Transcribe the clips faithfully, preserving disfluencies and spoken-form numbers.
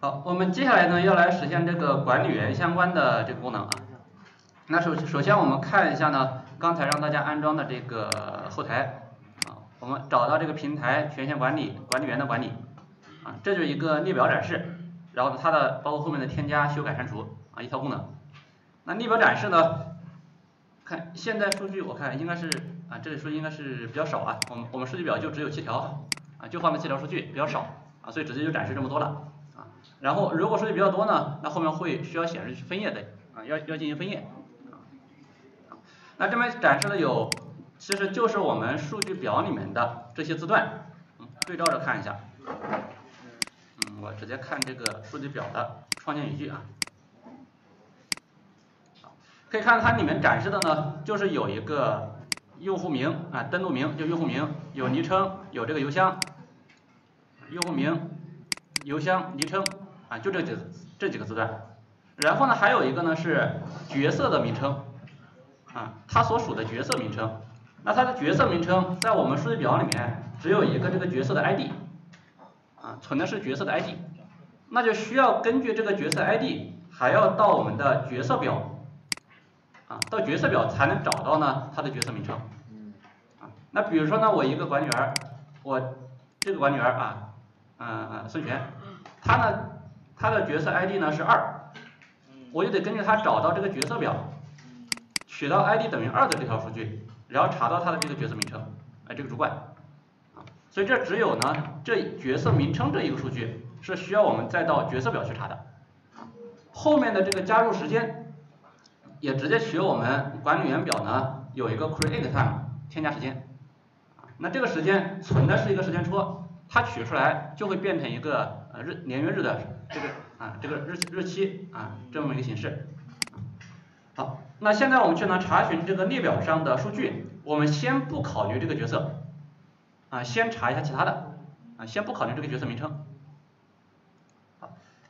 好，我们接下来呢要来实现这个管理员相关的这个功能啊。那首首先我们看一下呢，刚才让大家安装的这个后台啊，我们找到这个平台权限管理管理员的管理啊，这就是一个列表展示，然后它的包括后面的添加、修改、删除啊一套功能。那列表展示呢，看现在数据我看应该是啊这里数据应该是比较少啊，我们我们数据表就只有七条啊，就放了七条数据比较少啊，所以直接就展示这么多了。然后如果数据比较多呢，那后面会需要显示去分页的啊，要要进行分页。那这边展示的有，其实就是我们数据表里面的这些字段，嗯，对照着看一下。嗯，我直接看这个数据表的创建语句啊。可以看到它里面展示的呢，就是有一个用户名啊，登录名就用户名，有昵称，有这个邮箱，用户名、邮箱、昵称。啊，就这几这几个字段，然后呢，还有一个呢是角色的名称，啊，它所属的角色名称。那它的角色名称在我们数据表里面只有一个这个角色的 I D， 啊，存的是角色的 I D， 那就需要根据这个角色 I D， 还要到我们的角色表，啊，到角色表才能找到呢它的角色名称。啊，那比如说呢，我一个管理员，我这个管理员啊，嗯嗯，孙权，他呢。它的角色 I D 呢是二，我就得根据它找到这个角色表，取到 I D 等于二的这条数据，然后查到它的这个角色名称，哎，这个主管，啊，所以这只有呢这角色名称这一个数据是需要我们再到角色表去查的，后面的这个加入时间也直接取我们管理员表呢有一个 create time 添加时间，那这个时间存的是一个时间戳，它取出来就会变成一个呃日年月日的。这个啊，这个日日期啊，这么一个形式。好，那现在我们去呢查询这个列表上的数据，我们先不考虑这个角色，啊，先查一下其他的，啊，先不考虑这个角色名称。好，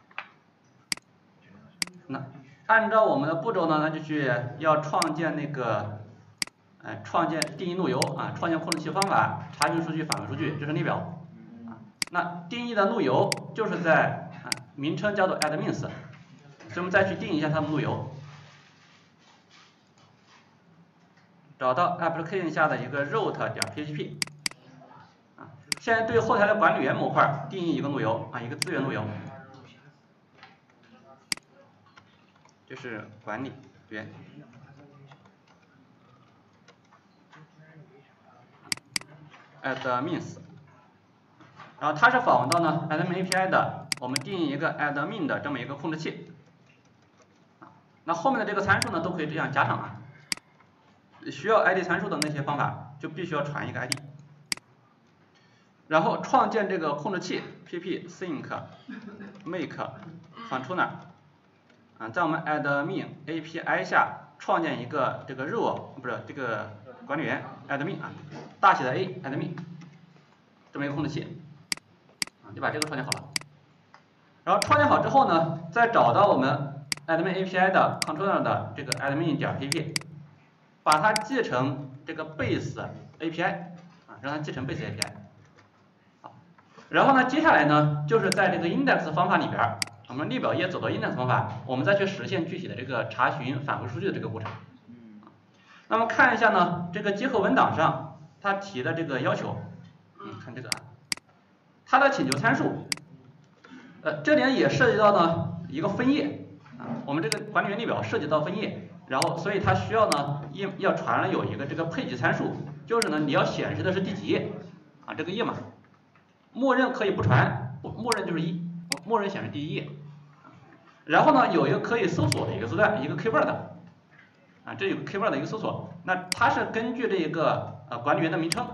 那按照我们的步骤呢，那就去要创建那个，哎，创建定义路由啊，创建控制器方法，查询数据，返回数据，这是列表。啊，那定义的路由就是在。名称叫做 admins， 所以我们再去定一下它的路由，找到 application 下的一个 root 点 php， 啊，现在对后台的管理员模块定义一个路由啊，一个资源路由，就是管理员 admins， 然后它是访问到呢 admin A P I 的。我们定义一个 admin 的这么一个控制器，那后面的这个参数呢都可以这样加上啊。需要 I D 参数的那些方法就必须要传一个 I D， 然后创建这个控制器 pp sync make controller 啊，在我们 admin A P I 下创建一个这个 role 不是这个管理员 admin 啊，大写的 A admin 这么一个控制器啊，就把这个创建好了。然后创建好之后呢，再找到我们 admin A P I 的 controller 的这个 admin 点 pp， 把它记成这个 base A P I 啊，让它记成 base A P I。好，然后呢，接下来呢，就是在这个 index 方法里边，我们列表页走到 index 方法，我们再去实现具体的这个查询返回数据的这个过程。那么看一下呢，这个接口文档上它提的这个要求，嗯，看这个啊，它的请求参数。呃，这里也涉及到呢一个分页啊，我们这个管理员列表涉及到分页，然后所以它需要呢一要传了有一个这个配置参数，就是呢你要显示的是第几页啊这个页码，默认可以不传，默认就是一，默认显示第一页，然后呢有一个可以搜索的一个字段，一个 keyword 啊，这有个 keyword 的一个搜索，那它是根据这一个呃管理员的名称。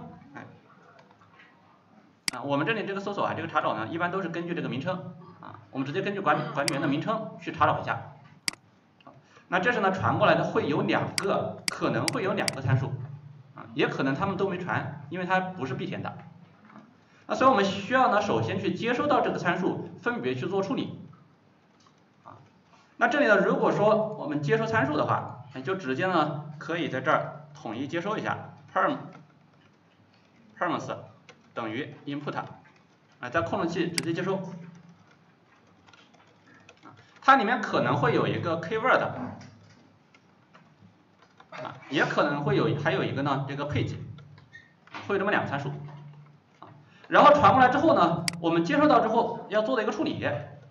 啊，我们这里这个搜索啊，这个查找呢，一般都是根据这个名称啊，我们直接根据管理管理员的名称去查找一下。那这是呢传过来的会有两个，可能会有两个参数啊，也可能他们都没传，因为它不是闭填的。那所以我们需要呢首先去接收到这个参数，分别去做处理。啊，那这里呢如果说我们接收参数的话，就直接呢可以在这儿统一接收一下 perm perms。等于 input 啊，在控制器直接接收它里面可能会有一个 keyword， 啊，也可能会有还有一个呢这个配置，会有这么两个参数，啊，然后传过来之后呢，我们接收到之后要做的一个处理，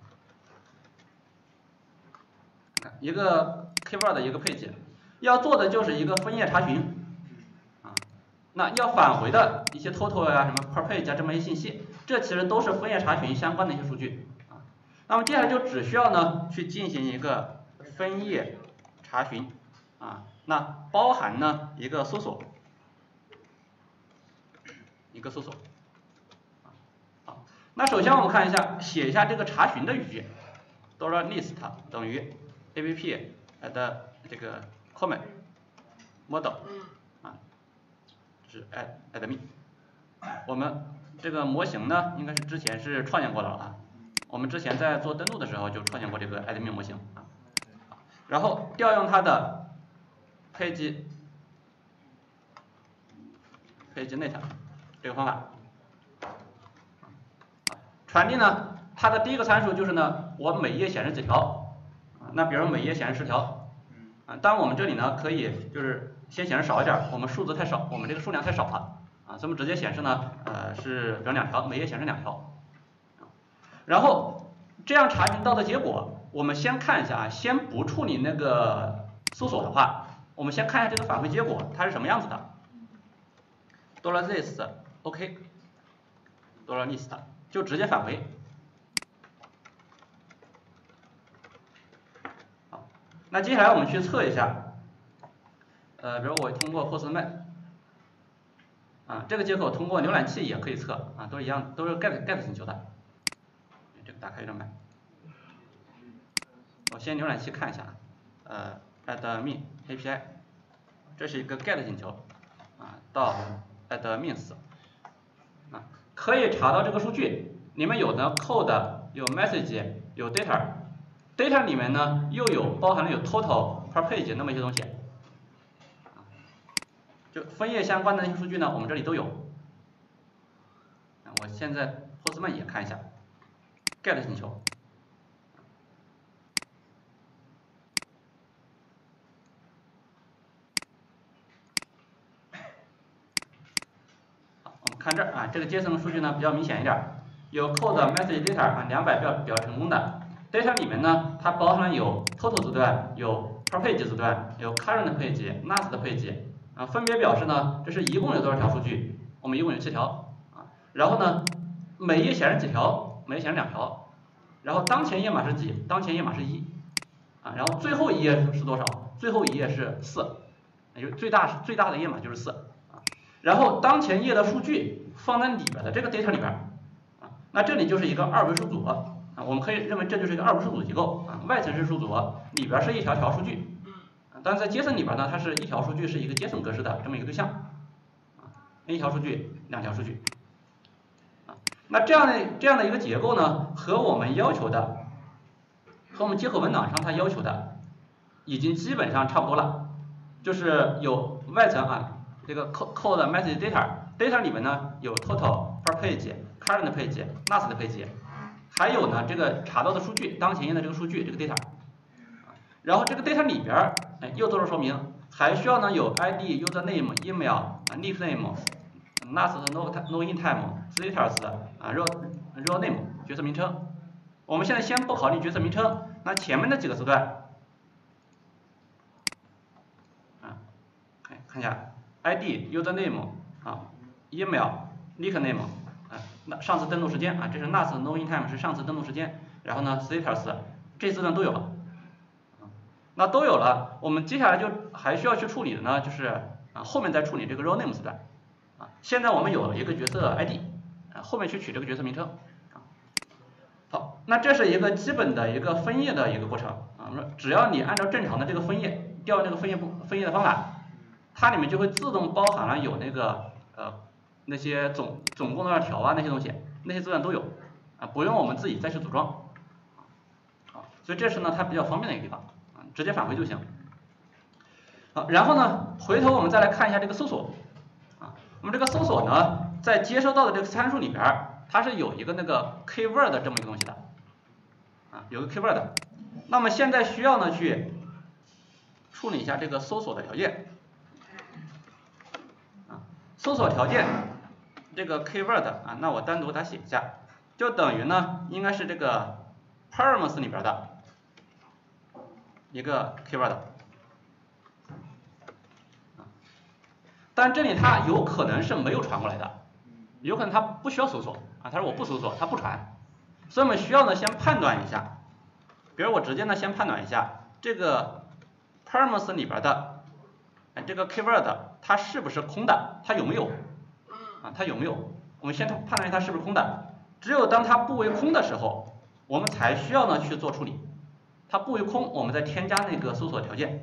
一个 keyword 一个配置，要做的就是一个分页查询，啊，那要返回的一些 total 呀、啊、什么 per page 啊这么一些信息，这其实都是分页查询相关的一些数据。那么接下来就只需要呢去进行一个分页查询啊，那包含呢一个搜索，一个搜索。好，那首先我们看一下，写一下这个查询的语句 ，dollar list 等于 app 的这个 comment model 啊，是 add admin。我们这个模型呢，应该是之前是创建过的了啊。我们之前在做登录的时候就创建过这个 admin 模型啊，然后调用它的 page pageNet 这个方法，传递呢，它的第一个参数就是呢，我每页显示几条啊，那比如每页显示十条啊，当然我们这里呢可以就是先显示少一点，我们数字太少，我们这个数量太少了啊，所以我们直接显示呢呃是比如两条，每页显示两条。然后这样查询到的结果，我们先看一下啊，先不处理那个搜索的话，我们先看一下这个返回结果它是什么样子的。dollar this OK dollar list 就直接返回。好，那接下来我们去测一下，呃，比如我通过 Postman 啊，这个接口通过浏览器也可以测啊，都一样，都是 get get 请求的。这个打开一张麦，我先浏览器看一下，呃 admin A P I， 这是一个 get 请求啊，到 admins 啊，可以查到这个数据，里面有的 code， 有 message， 有 data，data 里面呢又有包含了有 total per page 那么一些东西，就分页相关的那些数据呢，我们这里都有。我现在 Postman 也看一下。get 请求，好，我们看这儿啊，这个 JSON 的数据呢比较明显一点，有 code message data 啊两百表表成功的 data 里面呢，它包含了有 total 字段，有 per page 字段，有 current page、last page 啊，分别表示呢这是一共有多少条数据，我们一共有七条啊，然后呢每页显示几条，每页显示两条。然后当前页码是几？当前页码是一，啊，然后最后一页是多少？最后一页是四，也就最大最大的页码就是四，啊，然后当前页的数据放在里边的这个 data 里边，啊，那这里就是一个二维数组，啊，我们可以认为这就是一个二维数组结构，啊，外层是数组，里边是一条条数据，啊，但是在 JSON 里边呢，它是一条数据是一个 JSON 格式的这么一个对象，啊，一条数据，两条数据。那这样的这样的一个结构呢，和我们要求的，和我们接口文档上它要求的，已经基本上差不多了。就是有外层啊，这个 code message data，data 里面呢有 total per page、current page、last page， 还有呢这个查到的数据，当前页的这个数据这个 data， 然后这个 data 里边哎又做了说明，还需要呢有 I D、username、email、nickname。last no no in time、status 啊 role role name 角色名称，我们现在先不考虑角色名称，那前面的几个字段，啊，看看一下 I D、username 啊 email、nickname 啊，那上次登录时间啊，这是 last no in time 是上次登录时间，然后呢 status 这四段都有了，那都有了，我们接下来就还需要去处理的呢，就是啊后面再处理这个 role name 字段。啊，现在我们有了一个角色 I D， 啊，后面去取这个角色名称，啊，好，那这是一个基本的一个分页的一个过程，啊，只要你按照正常的这个分页调这个分页部分页的方法，它里面就会自动包含了有那个呃那些总总共多少条啊那些东西，那些字段都有，啊，不用我们自己再去组装，啊，所以这是呢它比较方便的一个地方，啊，直接返回就行。好，然后呢，回头我们再来看一下这个搜索。我们这个搜索呢，在接收到的这个参数里边，它是有一个那个 keyword 这么一个东西的，啊，有个 keyword， 那么现在需要呢去处理一下这个搜索的条件啊，搜索条件这个 keyword 啊，那我单独给它写一下，就等于呢应该是这个 params 里边的一个 keyword。但这里它有可能是没有传过来的，有可能它不需要搜索啊，它说我不搜索，它不传，所以我们需要呢先判断一下，比如我直接呢先判断一下这个 params 里边的这个 keyword 它是不是空的，它有没有啊？它有没有？我们先判断它是不是空的，只有当它不为空的时候，我们才需要呢去做处理，它不为空，我们再添加那个搜索条件。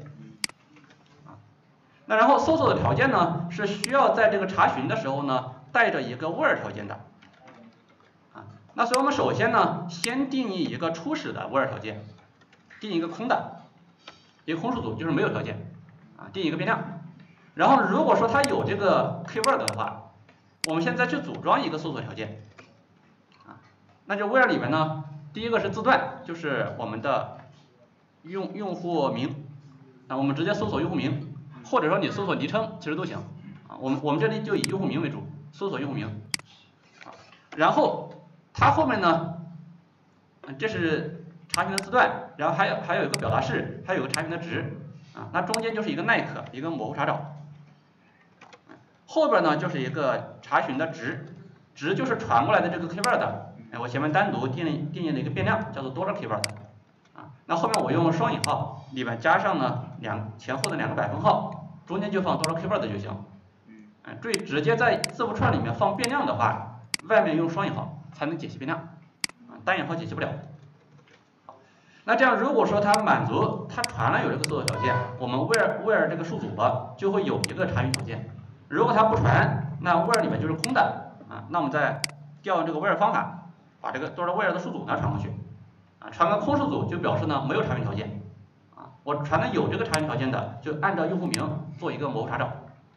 那然后搜索的条件呢，是需要在这个查询的时候呢，带着一个 where 条件的，啊，那所以我们首先呢，先定义一个初始的 where 条件，定义一个空的，一个空数组，就是没有条件，啊，定义一个变量，然后如果说它有这个 keyword 的话，我们现在去组装一个搜索条件，啊，那就 where 里面呢，第一个是字段，就是我们的用用户名，啊，我们直接搜索用户名。或者说你搜索昵称其实都行啊，我们我们这里就以用户名为主，搜索用户名啊，然后它后面呢，这是查询的字段，然后还有还有一个表达式，还有个查询的值啊，那中间就是一个耐克，一个模糊查找，后边呢就是一个查询的值，值就是传过来的这个 keyword， 哎，我前面单独定义定义了一个变量叫做 dollar keyword 啊，那后面我用双引号里面加上呢两前后的两个百分号，中间就放多少 keyword 就行。嗯，注意直接在字符串里面放变量的话，外面用双引号才能解析变量，啊，单引号解析不了。那这样如果说它满足它传了有这个搜索条件，我们 where where 这个数组就会有一个查询条件。如果它不传，那 where 里面就是空的啊，那我们再调用这个 where 方法，把这个多少 where 的数组呢传过去，啊，传个空数组就表示呢没有查询条件。我传的有这个查询条件的，就按照用户名做一个模糊查找。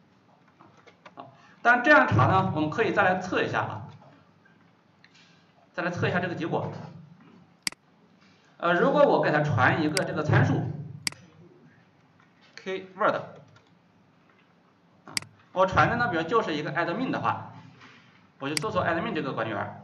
当然这样查呢，我们可以再来测一下啊，再来测一下这个结果。呃，如果我给它传一个这个参数 keyword， 啊，我传的呢，比如就是一个 admin 的话，我就搜索 admin 这个管理员。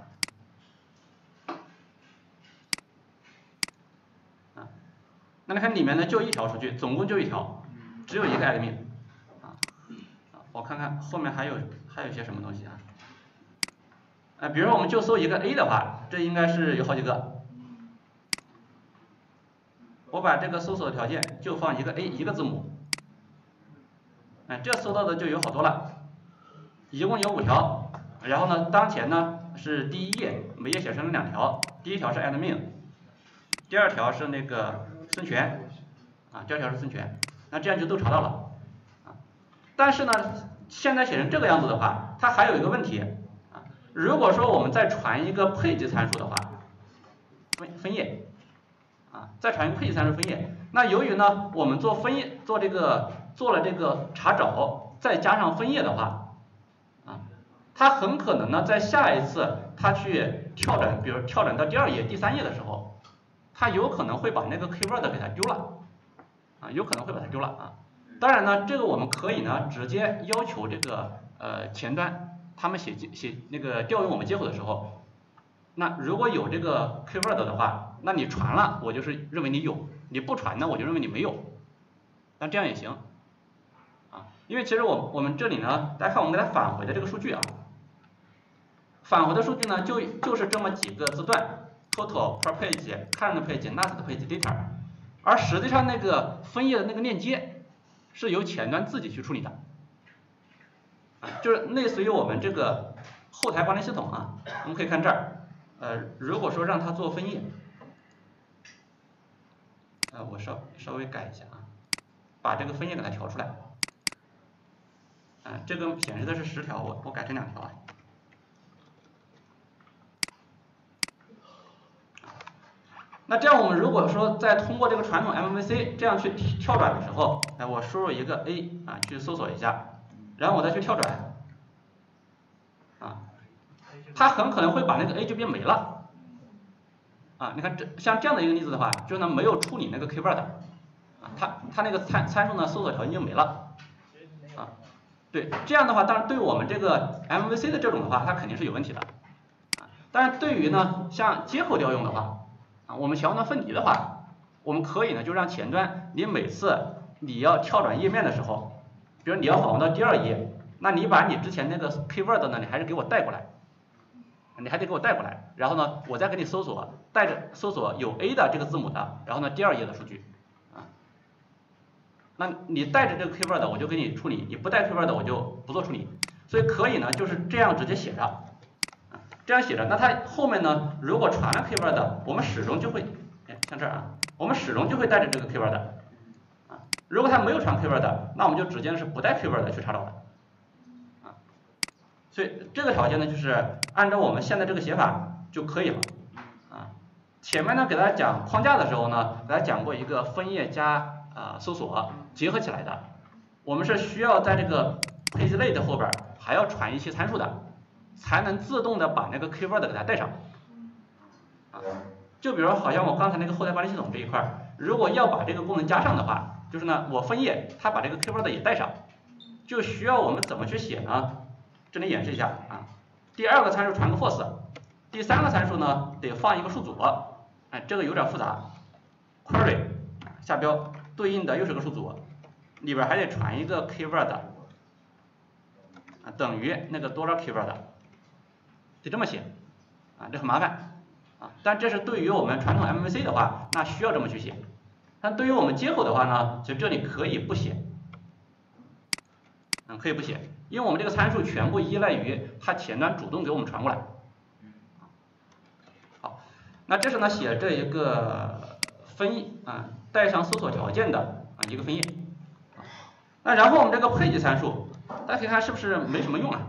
那你看里面呢就一条数据，总共就一条，只有一个 admin 啊，我看看后面还有还有些什么东西啊，呃，比如说我们就搜一个 A 的话，这应该是有好几个，我把这个搜索条件就放一个 A 一个字母，哎，这搜到的就有好多了，一共有五条，然后呢当前呢是第一页，每页写成了两条，第一条是 admin， 第二条是那个孙权啊，第二条是孙权，那这样就都查到了啊。但是呢，现在写成这个样子的话，它还有一个问题啊。如果说我们再传一个配置参数的话，分分页啊，再传一个配置参数分页，那由于呢我们做分页做这个做了这个查找，再加上分页的话啊，它很可能呢在下一次它去跳转，比如跳转到第二页、第三页的时候。它有可能会把那个 keyword 给它丢了，啊，有可能会把它丢了啊。当然呢，这个我们可以呢直接要求这个呃前端他们写写那个调用我们接口的时候，那如果有这个 keyword 的话，那你传了我就是认为你有，你不传呢我就认为你没有，那这样也行，啊，因为其实我我们这里呢，大家看我们给它返回的这个数据啊，返回的数据呢就就是这么几个字段。total per page current page last page data， 而实际上那个分页的那个链接是由前端自己去处理的，啊，就是类似于我们这个后台管理系统啊，我们可以看这儿，呃，如果说让它做分页，呃，我稍稍微改一下啊，把这个分页给它调出来，啊，这个显示的是十条，我我改成两条啊。那这样我们如果说再通过这个传统 M V C 这样去跳转的时候，哎，我输入一个 A 啊，去搜索一下，然后我再去跳转，啊，它很可能会把那个 A 就变没了， 啊，你看这像这样的一个例子的话，就是呢没有处理那个 keyword 啊，它它那个参参数呢搜索条件就没了啊。对，这样的话，当然对我们这个 M V C 的这种的话，它肯定是有问题的啊。但是对于呢像接口调用的话啊，我们前端分离的话，我们可以呢就让前端你每次你要跳转页面的时候，比如你要访问到第二页，那你把你之前那个 keyword 呢，你还是给我带过来。你还得给我带过来，然后呢，我再给你搜索，带着搜索有 A 的这个字母的，然后呢第二页的数据，啊，那你带着这个 keyword 我就给你处理，你不带 keyword 我就不做处理，所以可以呢就是这样直接写着，啊，这样写着，那它后面呢如果传了 keyword，我们始终就会，哎，像这儿啊，我们始终就会带着这个 keyword，啊，如果它没有传 keyword，那我们就直接是不带 keyword 去查找的。所以这个条件呢，就是按照我们现在这个写法就可以了啊。前面呢给大家讲框架的时候呢，给大家讲过一个分页加啊、呃、搜索结合起来的，我们是需要在这个 PageLate 后边还要传一些参数的，才能自动的把那个 keyword 给它带上啊。就比如好像我刚才那个后台管理系统这一块，如果要把这个功能加上的话，就是呢我分页它把这个 keyword 也带上，就需要我们怎么去写呢？这里演示一下啊，第二个参数传个 false， 第三个参数呢得放一个数组，哎，这个有点复杂 ，query 下标对应的又是个数组，里边还得传一个 keyword， 啊等于那个多少 keyword， 得这么写，啊这很麻烦啊，但这是对于我们传统 M V C 的话，那需要这么去写，但对于我们接口的话呢，其实这里可以不写，嗯可以不写。因为我们这个参数全部依赖于它前端主动给我们传过来。好，那这是呢写这一个分页啊，带上搜索条件的啊一个分页。那然后我们这个配置参数，大家可以看是不是没什么用啊？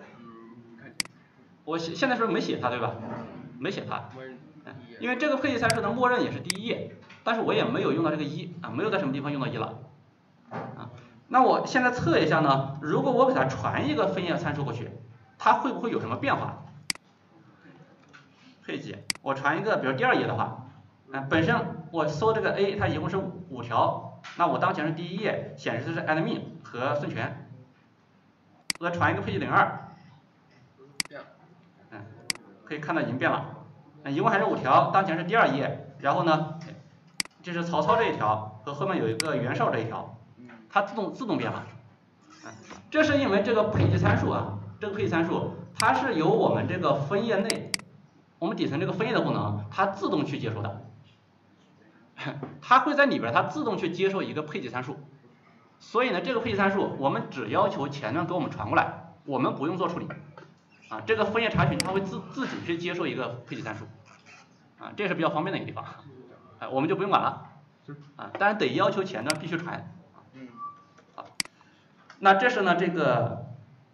我现在是不是没写它对吧？没写它，因为这个配置参数的默认也是第一页，但是我也没有用到这个一啊，没有在什么地方用到一了啊。那我现在测一下呢，如果我给它传一个分页参数过去，它会不会有什么变化？配置，我传一个，比如第二页的话，嗯、呃，本身我搜这个 A， 它一共是五条，那我当前是第一页，显示的是 admin 和孙权，我再传一个配置零二，嗯，可以看到已经变了，嗯，一共还是五条，当前是第二页，然后呢，这是曹操这一条和后面有一个袁绍这一条。它自动自动变了，嗯，这是因为这个配置参数啊，这个配置参数它是由我们这个分页内，我们底层这个分页的功能，它自动去接收的，它会在里边它自动去接受一个配置参数，所以呢，这个配置参数我们只要求前端给我们传过来，我们不用做处理，啊，这个分页查询它会自自己去接受一个配置参数，啊，这是比较方便的一个地方，啊，我们就不用管了，啊，当然得要求前端必须传。那这是呢这个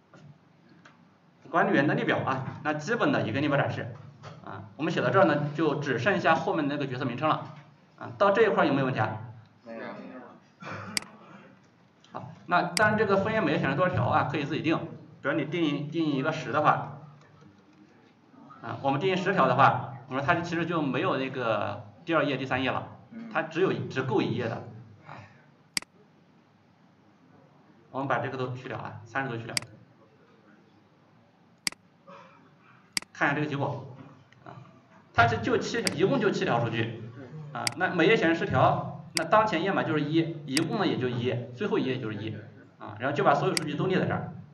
管理员的列表啊，那基本的一个列表展示啊，我们写到这儿呢就只剩下后面那个角色名称了啊，到这一块有没有问题啊？没有。好，那当然这个分页每页显示多少条啊，可以自己定，比如你定定一个十的话，啊，我们定义十条的话，我说它其实就没有那个第二页、第三页了，它只有只够一页的。我们把这个都去掉啊，三十都去掉，看一下这个结果啊，它是就七条，一共就七条数据啊，那每页显示十条，那当前页码就是一，一共呢也就一，最后一页就是一啊，然后就把所有数据都列在这儿